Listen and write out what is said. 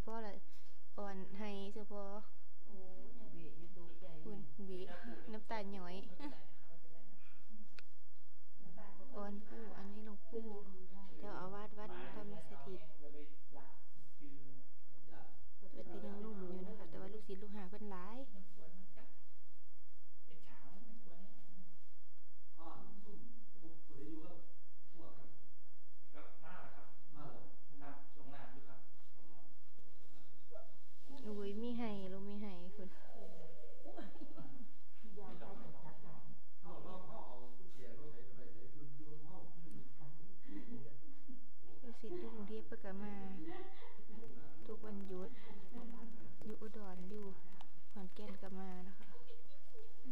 พาะเลยอ่อนให้เฉพาะโอ้ยยังเบียดยังตัวใหญ่คุณบีน้ำตาลหน่อยอ่อนผู้อันนี้